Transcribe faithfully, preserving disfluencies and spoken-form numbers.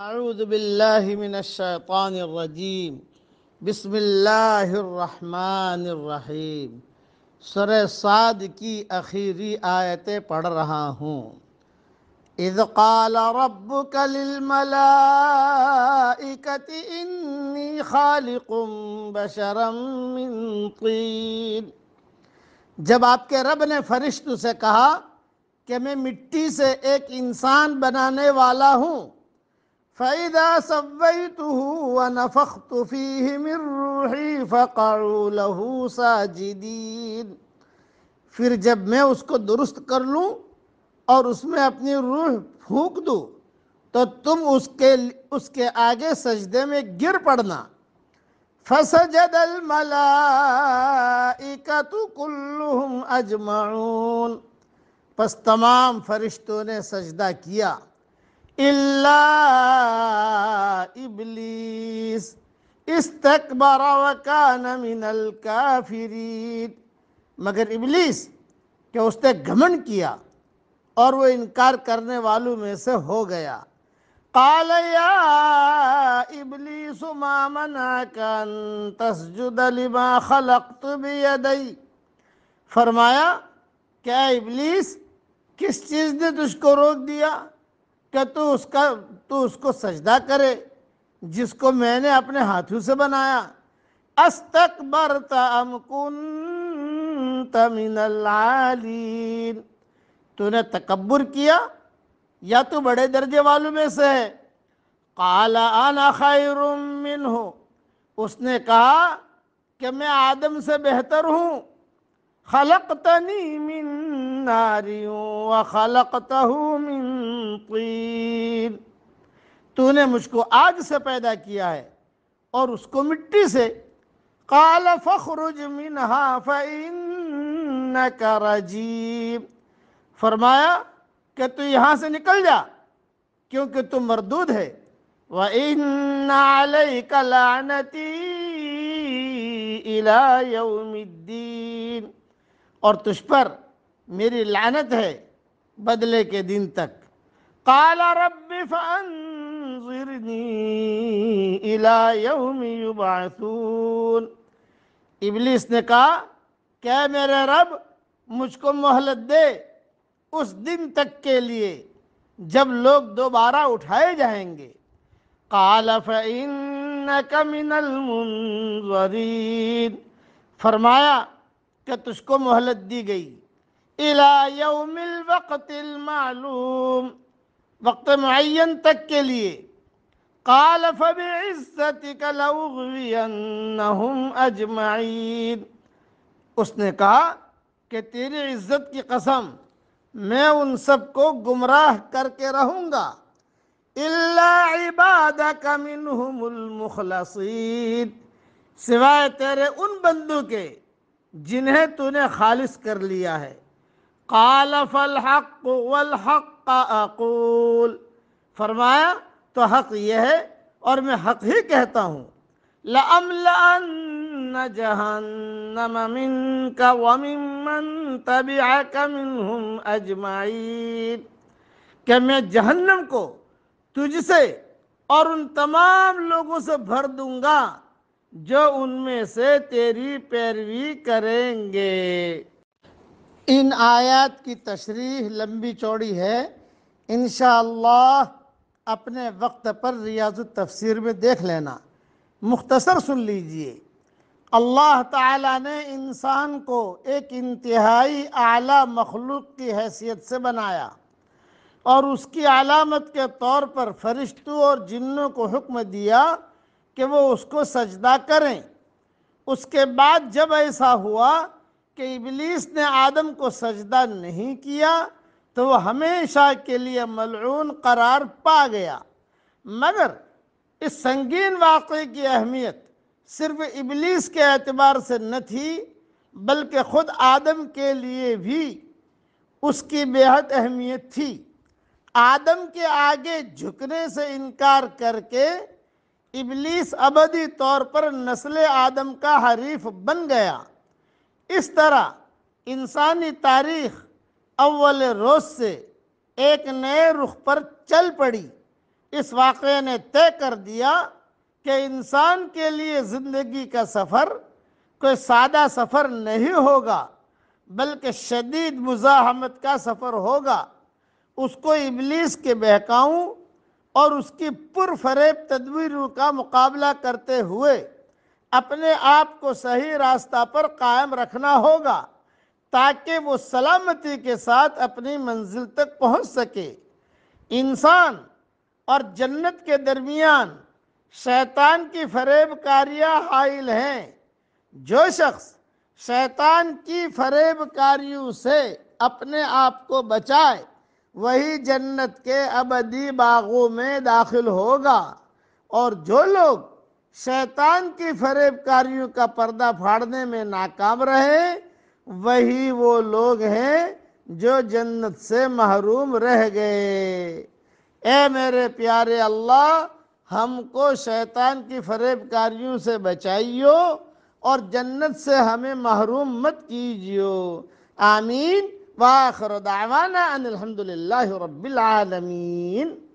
اعوذ باللہ من الشیطان الرجیم بسم اللہ الرحمن الرحیم سورہ صاد کی آخری آیتیں پڑھ رہا ہوں۔ اذ قال ربک للملائکۃ انی خالق بشرا من طین، جب آپ کے رب نے فرشتوں سے کہا کہ میں مٹی سے ایک انسان بنانے والا ہوں، فَإِذَا سَوَّيْتُهُ وَنَفَخْتُ فِيهِ مِن رُّوحِي فَقَعُوا لَهُ سَاجِدِينَ، پھر جب میں اس کو درست کر لوں اور اس میں اپنی روح پھونک دوں تو تم اس کے اس کے آگے سجدے میں گر پڑنا۔ فَسَجَدَ الْمَلَائِكَةُ كُلُّهُمْ أَجْمَعُونَ، پس تمام فرشتوں نے سجدہ کیا الا ابلیس استکبر وکان من الکافرین، مگر ابلیس کہ اس نے گھمنڈ کیا اور وہ انکار کرنے والوں میں سے ہو گیا۔ قال یا ابلیس ما منعک ان تسجد لما خلقت بیدی، فرمایا کہ اے ابلیس، کس چیز نے تجھ کو روک دیا کہ تو اس کا تو اس کو سجدہ کرے جس کو میں نے اپنے ہاتھوں سے بنایا؟ استکبرت ام کنت من العالین، تو نے تکبر کیا یا تو بڑے درجے والوں میں سے ہے؟ قال انا خیر منہ، اس نے کہا کہ میں آدم سے بہتر ہوں، خلقتنی من نار وخلقتہ من طین، تو نے مجھ کو آگ سے پیدا کیا ہے اور اس کو مٹی سے۔ قال فاخرج منہا فإنک رجیم، فرمایا کہ تو یہاں سے نکل جا کیونکہ تو مردود ہے۔ وَإِنَّ عَلَيْكَ لَعْنَتِي إِلَى يَوْمِ الدِّينِ، اور تجھ پر میری لعنت ہے بدلے کے دن تک۔ قال رب فانظرنی الی یوم یبعثون، ابلیس نے کہا کہ اے میرے رب مجھ کو مہلت دے اس دن تک کے لیے جب لوگ دوبارہ اٹھائے جائیں گے۔ قال فإنک من المنظرین، فرمایا کہ تجھ کو مہلت دی گئی الی یوم الوقت المعلوم، وقت معین تک کے لیے۔ قال فبعزتک لأغوینہم اجمعین، اس نے کہا کہ تیری عزت کی قسم میں ان سب کو گمراہ کر کے رہوں گا، الا عبادک منہم المخلصین، سوائے تیرے ان بندوں کے جنہیں تو نے خالص کر لیا ہے۔ قال فالحق والحق اقول، فرمایا تو حق یہ ہے اور میں حق ہی کہتا ہوں۔ لَأَمْلَأَنَّ جَهَنَّمَ مِنْكَ وَمِمَّنْ تَبِعَكَ مِنْهُمْ أَجْمَعِينَ، کہ میں جہنم کو تجھ سے اور ان تمام لوگوں سے بھر دوں گا جو ان میں سے تیری پیروی کریں گے۔ ان آیات کی تشریح لمبی چوڑی ہے، انشاءاللہ اپنے وقت پر ریاض التفسیر میں دیکھ لینا، مختصر سن لیجئے۔ اللہ تعالیٰ نے انسان کو ایک انتہائی اعلیٰ مخلوق کی حیثیت سے بنایا اور اس کی علامت کے طور پر فرشتوں اور جنوں کو حکم دیا کہ وہ اس کو سجدہ کریں۔ اس کے بعد جب ایسا ہوا کہ ابلیس نے آدم کو سجدہ نہیں کیا تو وہ ہمیشہ کے لیے ملعون قرار پا گیا، مگر اس سنگین واقعے کی اہمیت صرف ابلیس کے اعتبار سے نہ تھی بلکہ خود آدم کے لیے بھی اس کی بے حد اہمیت تھی۔ آدم کے آگے جھکنے سے انکار کر کے ابلیس ابدی طور پر نسل آدم کا حریف بن گیا۔ اس طرح انسانی تاریخ اول روز سے ایک نئے رخ پر چل پڑی اس واقعے نے طے کر دیا کہ انسان کے لیے زندگی کا سفر کوئی سادہ سفر نہیں ہوگا، بلکہ شدید مزاحمت کا سفر ہوگا۔ اس کو ابلیس کے بہکاؤں اور اس کی پرفریب تدبیروں کا مقابلہ کرتے ہوئے اپنے آپ کو صحیح راستہ پر قائم رکھنا ہوگا تاکہ وہ سلامتی کے ساتھ اپنی منزل تک پہنچ سکے۔ انسان اور جنت کے درمیان شیطان کی فریب کاریاں حائل ہیں۔ جو شخص شیطان کی فریب کاریوں سے اپنے آپ کو بچائے وہی جنت کے ابدی باغوں میں داخل ہوگا، اور جو لوگ شیطان کی فریب کاریوں کا پردہ پھاڑنے میں ناکام رہے وہی وہ لوگ ہیں جو جنت سے محروم رہ گئے۔ اے میرے پیارے اللہ، ہم کو شیطان کی فریب کاریوں سے بچائیو اور جنت سے ہمیں محروم مت کیجیو۔ آمین۔ وآخر دعوانا ان الحمدللہ رب العالمین۔